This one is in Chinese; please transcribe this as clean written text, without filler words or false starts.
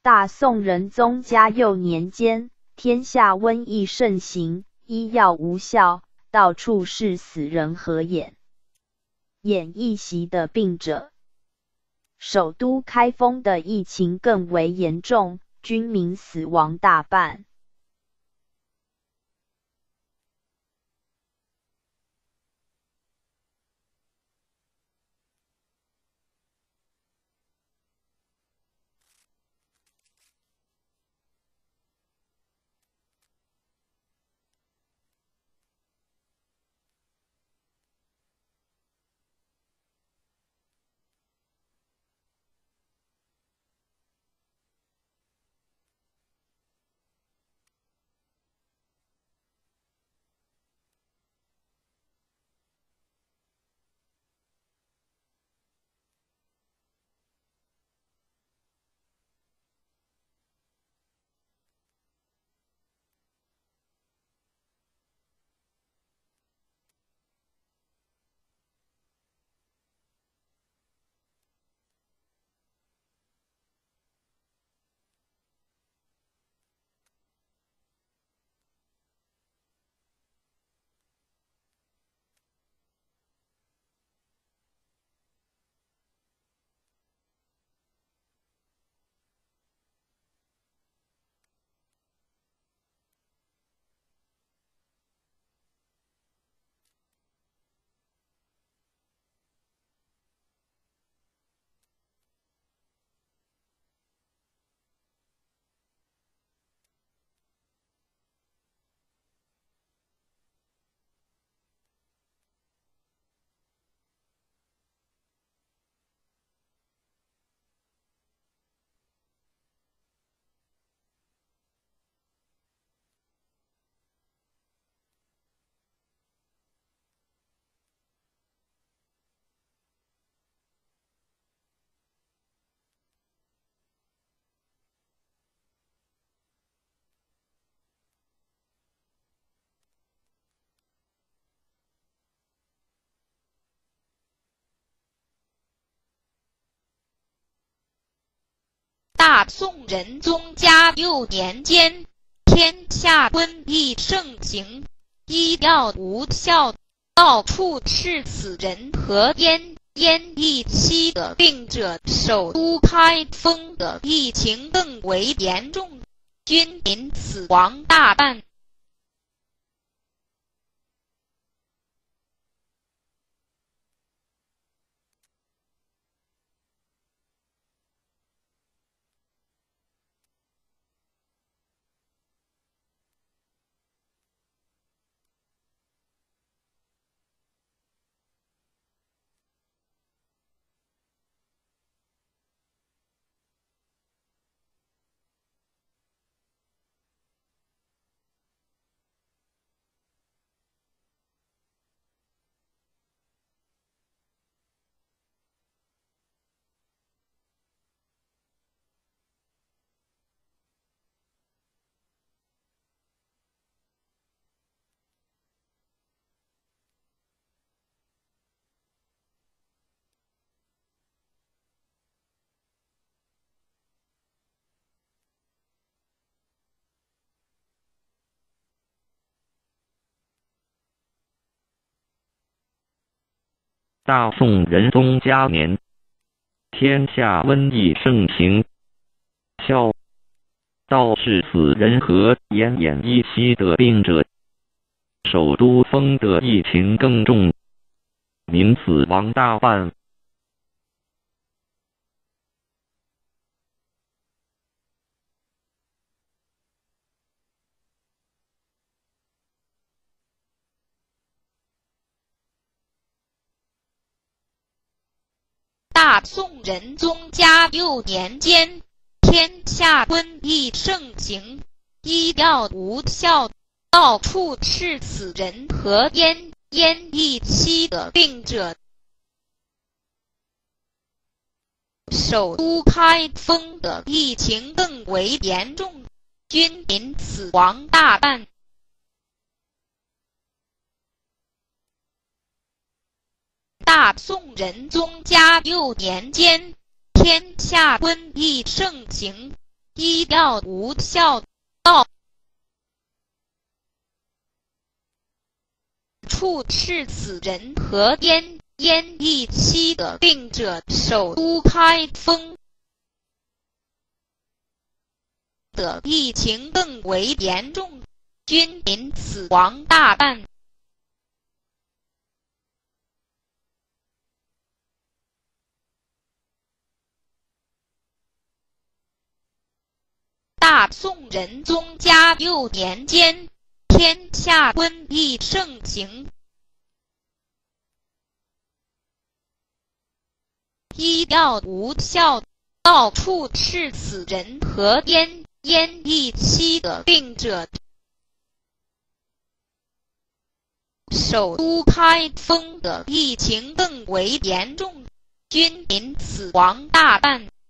大宋仁宗嘉佑年间，天下瘟疫盛行，医药无效，到处是死人和眼疫袭的病者。首都开封的疫情更为严重，军民死亡大半。 大宋仁宗嘉佑年间，天下瘟疫盛行，医药无效，到处是死人和奄疫袭的病者。首都开封的疫情更为严重，军民死亡大半。 大宋仁宗嘉年，天下瘟疫盛行，到是死人和奄疫袭的病者。首都封的疫情更重，民死亡大半。 大宋仁宗嘉佑年间，天下瘟疫盛行，医药无效，到处是死人和奄疫袭的病者。首都开封的疫情更为严重，军民死亡大半。大宋仁宗嘉佑年间，天下瘟疫盛行， 医药无效，到处是死人和奄奄一息的病者，首都开封的疫情更为严重，军民死亡大半。大宋仁宗嘉佑年间，天下瘟疫盛行，医药无效，到处是死人和奄奄一息的病者。首都开封的疫情更为严重，军民死亡大半。